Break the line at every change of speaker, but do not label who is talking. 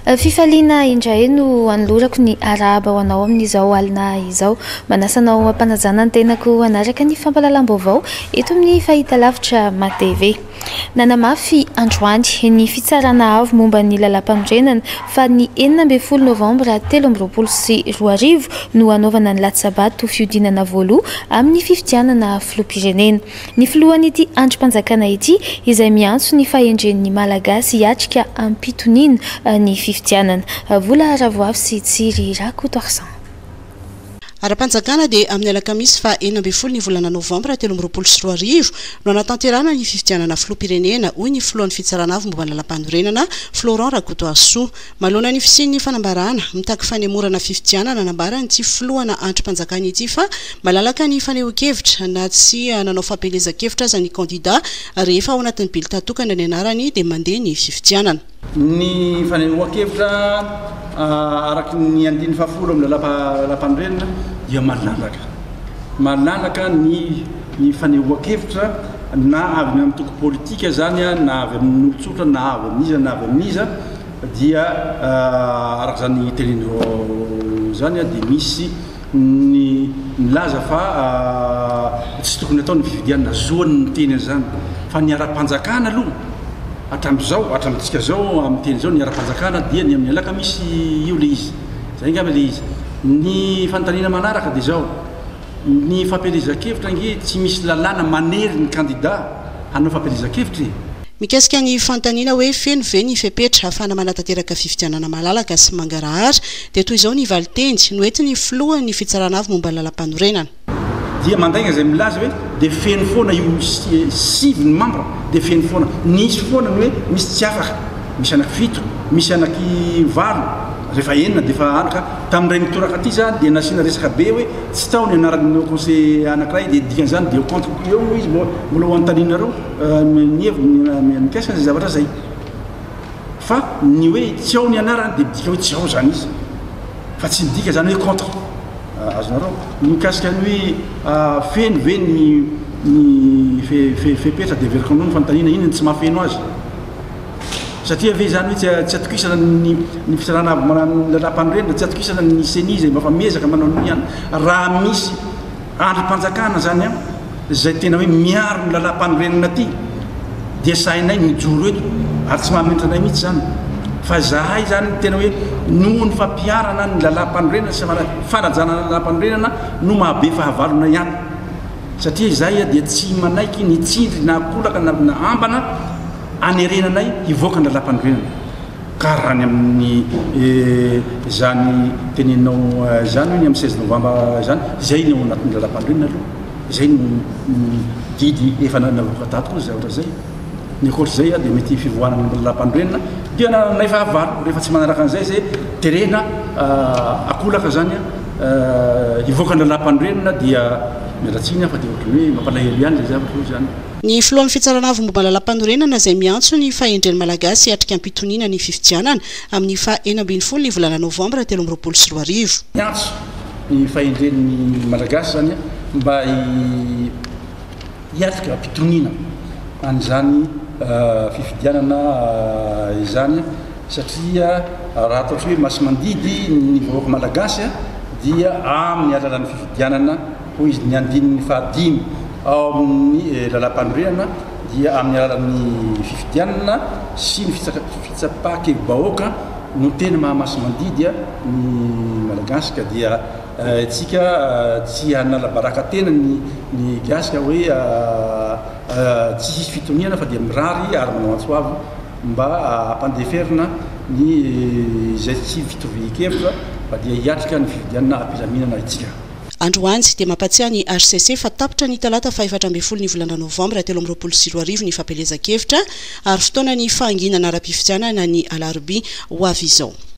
Fifaliana indray no anolorako ny arahaba ho anao amin'izao alina izao. Manasanao ampanajana ny tenako hanaraka ny fampahalalam-baovao eto amin'ny fahitalavitra MATV. Nanamafy androany ny fitsarana avy momba ny lalam-panorenana fa ny 19 Novambra 2024 no anaovana ny latsabato fiodinana voaloha amin'ny fifidianana filoham-pirenena. Ny filohan'ity androm-panjakana ity izay miantso ny fahendren'ny Malagasy hiatrika ampitoniana ny fifidianana. Vola Ravoavy sy Tsiry Rakotoarsan.
Ara-panjakana dia amin'ny alakamisy fa 19 ny volana Novambra 2024 no anatanterahana ny fifidianana filoham-pirenena hoy ny filohan'ny fitsarana avy momba ny lalam-panorenana Florent Rakotoarsan. Mahalona ny fisian'ny fanambarana mitaky fanemorana fifidianana nanambarany tsy filohana androm-panjakana ity fa malalaka ny fanehoan-kevitra na tsy nanao fampelezan-kevitra aza ny kandida rehefa ao anatin'ny bileta tokana ny anarany dia mandeha ny fifidianana.
Ny fanehoan-kevitra araky ny andiny fafolo amin'ny lalam-panorenana dia malalaka ny fanehoan-kevitra na avy amin'ny toko politika zany na avy amin'ny olotsotra na avy amin'iza dia araky zany tenenao zany dia misy ny laza fa tsy tokony atao ny fifidianana zoany teny zany fa ny ara-panjakana aloha hatramintsika zao amin'ny teny zao ny ara-panjakana dia ny amin'ny alakamisy io le izy zay ngamba le izy. Ny fanontaniana manaraka dia zao ny fampelezan-kevitra nge tsy misy lalàna manery ny kandida hanao fampelezan-kevitra.
Mikasika ny fanontaniana hoe feno ve ny fepetra ahafahana manatanteraka fifidianana malalaka sy mangarahara dia toy izao ny valitenjy noentiny filohan'ny fitsarana avy momba ny lalam-panorenana.
Dia mandaigna zay milaza hoe dia feno foana io sivy ny membre dia feno foana nisy foana ny hoe misy tsy afaka misy anaky fito misy anaky valo rehefa enina dia efa anaka tamin'iray mitoraka aty zany dia nasiana resaka be hoe tsy tao ny anaran'ny conseil anankiray dia dikan'izany dia contre eo izy mbola ho antaninareo mikasika zay zavatra zay fa ny hoe tsy ao ny anarany dia midika hoe tsy ao zany izy fa tsy midika zany hoe contre azonareo mikasika ny hoe feno ve ny fepetra dia veriko ny fanontaniana iny tsy mahafeno azy satria ve zany hoe tsy atokisana ny fitsarana avy lalam-panorenana tsy atokisana ny seni zay mba fa mezaka manao ny ihany raha misy androm-panjakana zany zay tena hoe miaro ny lalam-panorenana aty dia sahinay mijoro eto ary tsy mahamentra anay mihitsy zany fa zahay zany tena hoe noho ny fampiarana ny lalam-panorenana sy fanajana lalam-panorenana no mahabe fahavalona ihany satria izay dia tsy manaiky ny tsindry na akolaka na ambana anerenanay hivoaka ny lalam-panorenana karaha ny amin'ny zany teneninao zany hoe ny amin'ny 16 novambra zany zay no anatin'ny lalam-panorenana aloha zay no didy efa navoaka tato koa zavatra zay ny akoatr'izay dia mety fivoanana ny lalam-panorenana dia nay fahavalo rehefa tsy manaraka an'izay zay terena akolaka zany hivoaka ny lalam-panorenana dia mialatsiny fa dia ohatry hoe mampalahelo ihany zay zavatra io zany.
Ny filohan'ny fitsarana avy momba lalam-panorenana izay miantso ny fahendren'ny Malagasy hiatrika ampitoniana ny fifidianana amin'ny fa 19 ny volana Novambra 2024.
Miantso ny fahendren'ny Malagasy zany mba hiatrika ampitoniana an'izany fifidianana izany satria raha ataotry hoe masy mandidy ny vahoaka Malagasy dia amin'ny alalan'ny fifidianana hoy izy ny andininy fahadimy ao amin'ny lalam-panorenana dia amin'ny alalan'ny fifidianana sy ny fitsapaky vahoaka no tena mahamasy mandidy ny Malagasy ka dia tsika tsy hanala baraka tena ny gasika hoe tsy hisy fitoniana fa dia mirary ary manao antso avy mba ampandeferina ny zay tsy fitovy-kevitra fa dia hiatrika ny fifidianana ampilaminana itsika.
Androany dia mampatsiahy ny HCC fa tapitra ny talata fa 14 ny volana Novambra 2024 ny fampelezan-kevitra ary fotoana ny fahanginana ara-pifidianana ny alarobia ho avy izao.